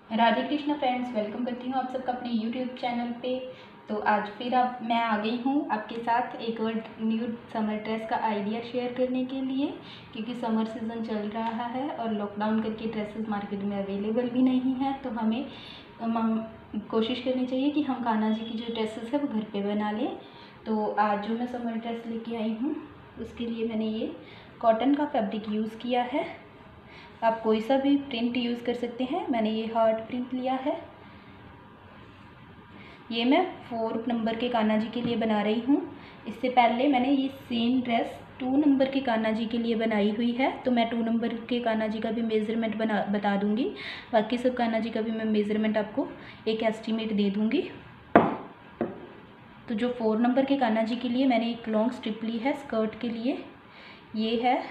Radhe Krishna friends, welcome करती हूँ आप सबका अपने यूट्यूब चैनल पे। तो आज फिर मैं आ गई हूँ आपके साथ एक और न्यू समर ड्रेस का आइडिया शेयर करने के लिए, क्योंकि समर सीज़न चल रहा है और लॉकडाउन करके ड्रेसेस मार्केट में अवेलेबल भी नहीं है। तो हमें कोशिश करनी चाहिए कि हम कान्हा जी की जो ड्रेसेस है वो घर पे बना लें। तो आज जो मैं समर ड्रेस लेके आई हूँ उसके लिए मैंने ये कॉटन का फैब्रिक यूज़ किया है। आप कोई सा भी प्रिंट यूज़ कर सकते हैं। मैंने ये हार्ट प्रिंट लिया है। ये मैं 4 नंबर के कान्हा जी के लिए बना रही हूँ। इससे पहले मैंने ये सेम ड्रेस 2 नंबर के कान्हा जी के लिए बनाई हुई है। तो मैं 2 नंबर के कान्हा जी का भी मेज़रमेंट बता दूँगी। बाकी सब कान्हा जी का भी मैं मेज़रमेंट आपको एक एस्टीमेट दे दूँगी। तो जो 4 नंबर के कान्हा जी के लिए मैंने एक लॉन्ग स्ट्रिप ली है स्कर्ट के लिए। ये है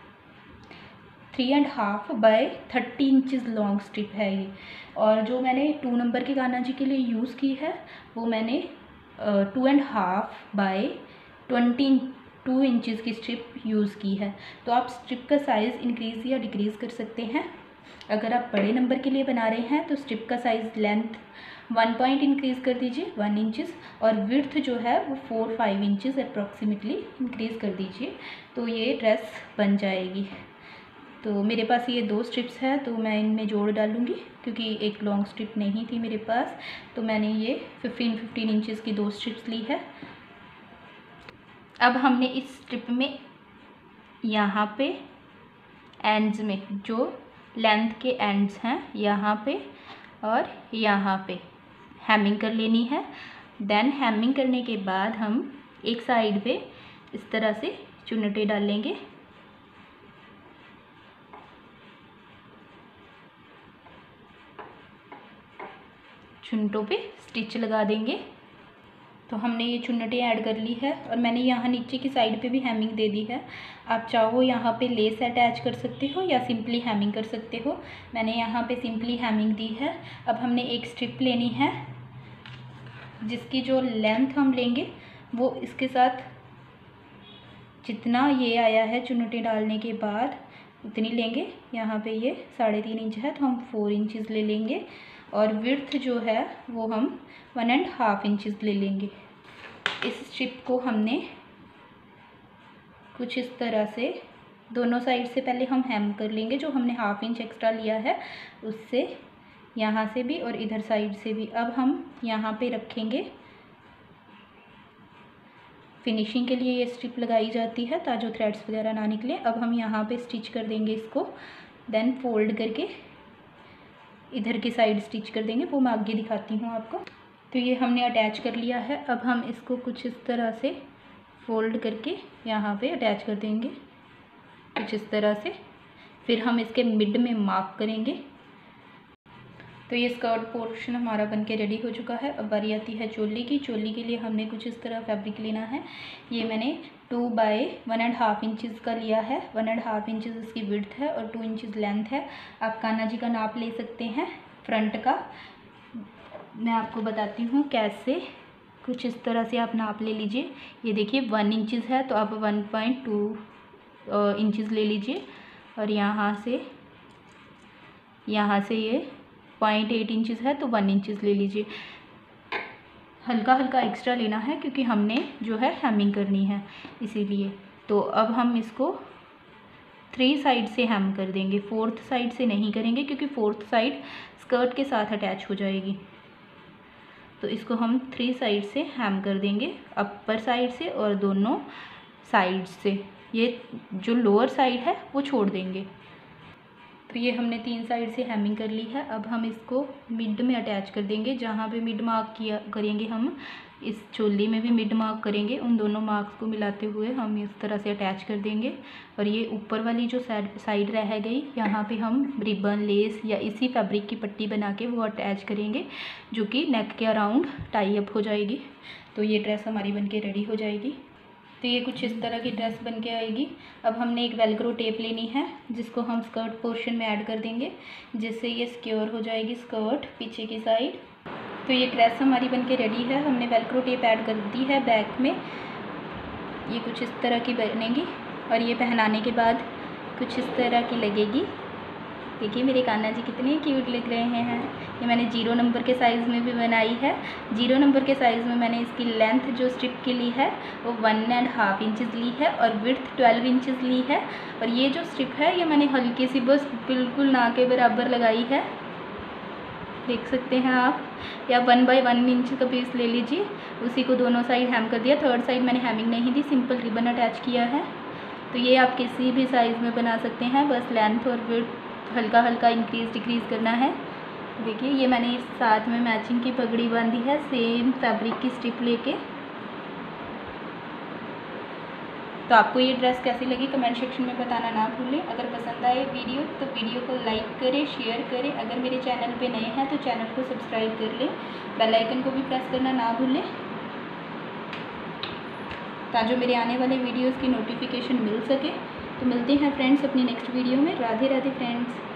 3.5 बाय 30 इंचज़ लॉन्ग स्ट्रिप है ये। और जो मैंने 2 नंबर के कान्हा जी के लिए यूज़ की है वो मैंने 2.5 बाय 22 इंचज़ की स्ट्रिप यूज़ की है। तो आप स्ट्रिप का साइज़ इंक्रीज़ या डिक्रीज़ कर सकते हैं। अगर आप बड़े नंबर के लिए बना रहे हैं तो स्ट्रिप का साइज़ लेंथ 1 पॉइंट इंक्रीज़ कर दीजिए 1 इंचज़, और विड्थ जो है वो 4-5 इंचज़ अप्रॉक्सीमेटली इंक्रीज़ कर दीजिए। तो ये ड्रेस बन जाएगी। तो मेरे पास ये 2 स्ट्रिप्स है तो मैं इनमें जोड़ डालूँगी, क्योंकि एक लॉन्ग स्ट्रिप नहीं थी मेरे पास। तो मैंने ये 15 इंचज़ की 2 स्ट्रिप्स ली है। अब हमने इस स्ट्रिप में यहाँ पे एंड्स में जो लेंथ के एंड्स हैं यहाँ पे और यहाँ पे हेमिंग कर लेनी है। देन हेमिंग करने के बाद हम एक साइड पे इस तरह से चुन्नटे डालेंगे। चुन्नटों पे स्टिच लगा देंगे। तो हमने ये चुन्नटें ऐड कर ली है और मैंने यहाँ नीचे की साइड पे भी हेमिंग दे दी है। आप चाहो यहाँ पे लेस अटैच कर सकते हो या सिंपली हेमिंग कर सकते हो। मैंने यहाँ पे सिंपली हेमिंग दी है। अब हमने एक स्ट्रिप लेनी है जिसकी जो लेंथ हम लेंगे वो इसके साथ जितना ये आया है चुन्नटें डालने के बाद उतनी लेंगे। यहाँ पे ये 3.5 इंच है तो हम 4 इंचज़ ले लेंगे, और विड्थ जो है वो हम 1.5 इंचज़ ले लेंगे। इस स्ट्रिप को हमने कुछ इस तरह से दोनों साइड से पहले हम हेम कर लेंगे। जो हमने 1/2 इंच एक्स्ट्रा लिया है उससे यहाँ से भी और इधर साइड से भी। अब हम यहाँ पे रखेंगे। फिनिशिंग के लिए ये स्ट्रिप लगाई जाती है ताकि जो थ्रेड्स वगैरह ना निकले। अब हम यहाँ पे स्टिच कर देंगे इसको, देन फोल्ड करके इधर की साइड स्टिच कर देंगे। वो मैं आगे दिखाती हूँ आपको। तो ये हमने अटैच कर लिया है। अब हम इसको कुछ इस तरह से फोल्ड करके यहाँ पे अटैच कर देंगे कुछ इस तरह से। फिर हम इसके मिड में मार्क करेंगे। तो ये स्कर्ट पोर्शन हमारा बनके रेडी हो चुका है। अब बारी आती है चोली की। चोली के लिए हमने कुछ इस तरह फैब्रिक लेना है। ये मैंने 2 बाय 1.5 इंचज़ का लिया है। 1.5 इंचज़ इसकी विड्थ है और 2 इंचज़ लेंथ है। आप कान्हा जी का नाप ले सकते हैं फ्रंट का। मैं आपको बताती हूँ कैसे। कुछ इस तरह से आप नाप ले लीजिए। ये देखिए 1 इंचज़ है तो आप 1.2 इंचज़ ले लीजिए, और यहाँ से ये 0.8 इंचज़ है तो 1 इंचज़ ले लीजिए। हल्का हल्का एक्स्ट्रा लेना है क्योंकि हमने जो है हेमिंग करनी है इसीलिए। तो अब हम इसको 3 साइड से हेम कर देंगे, 4th साइड से नहीं करेंगे क्योंकि 4th साइड स्कर्ट के साथ अटैच हो जाएगी। तो इसको हम 3 साइड से हेम कर देंगे, अपर साइड से और दोनों साइड से। ये जो लोअर साइड है वो छोड़ देंगे। तो ये हमने 3 साइड से हेमिंग कर ली है। अब हम इसको मिड में अटैच कर देंगे। जहाँ पे मिड मार्क किया करेंगे हम इस चोली में भी मिड मार्क करेंगे। उन दोनों मार्क्स को मिलाते हुए हम इस तरह से अटैच कर देंगे। और ये ऊपर वाली जो साइड रह गई यहाँ पे हम रिबन लेस या इसी फैब्रिक की पट्टी बना के वो अटैच करेंगे, जो कि नेक के अराउंड टाई अप हो जाएगी। तो ये ड्रेस हमारी बन के रेडी हो जाएगी। तो ये कुछ इस तरह की ड्रेस बन के आएगी। अब हमने एक वेलक्रो टेप लेनी है जिसको हम स्कर्ट पोर्शन में ऐड कर देंगे, जिससे ये सिक्योर हो जाएगी स्कर्ट पीछे की साइड। तो ये ड्रेस हमारी बन के रेडी है। हमने वेलक्रो टेप ऐड कर दी है बैक में। ये कुछ इस तरह की बनेगी और ये पहनाने के बाद कुछ इस तरह की लगेगी। देखिए मेरे कान्हा जी कितने क्यूट लग रहे हैं। ये मैंने 0 नंबर के साइज़ में भी बनाई है। 0 नंबर के साइज़ में मैंने इसकी लेंथ जो स्ट्रिप की ली है वो 1.5 इंचज़ ली है और विड्थ 12 इंचज़ ली है। और ये जो स्ट्रिप है ये मैंने हल्की सी बस बिल्कुल ना के बराबर लगाई है, देख सकते हैं आप। या 1 बाई 1 इंच का पीस ले लीजिए, उसी को दोनों साइड हैम कर दिया। थर्ड साइड मैंने हैमिंग नहीं दी, सिंपल रिबन अटैच किया है। तो ये आप किसी भी साइज़ में बना सकते हैं, बस लेंथ और विड्थ हल्का हल्का इंक्रीज़ डिक्रीज़ करना है। देखिए ये मैंने इस साथ में मैचिंग की पगड़ी बांधी है सेम फैब्रिक की स्ट्रिप लेके। तो आपको ये ड्रेस कैसी लगी कमेंट सेक्शन में बताना ना भूलें। अगर पसंद आए वीडियो तो वीडियो को लाइक करें, शेयर करें। अगर मेरे चैनल पे नए हैं तो चैनल को सब्सक्राइब कर लें, बेल आइकन को भी प्रेस करना ना भूलें ताकि मेरे आने वाले वीडियोस की नोटिफिकेशन मिल सके। तो मिलते हैं फ्रेंड्स अपनी नेक्स्ट वीडियो में। राधे राधे फ्रेंड्स।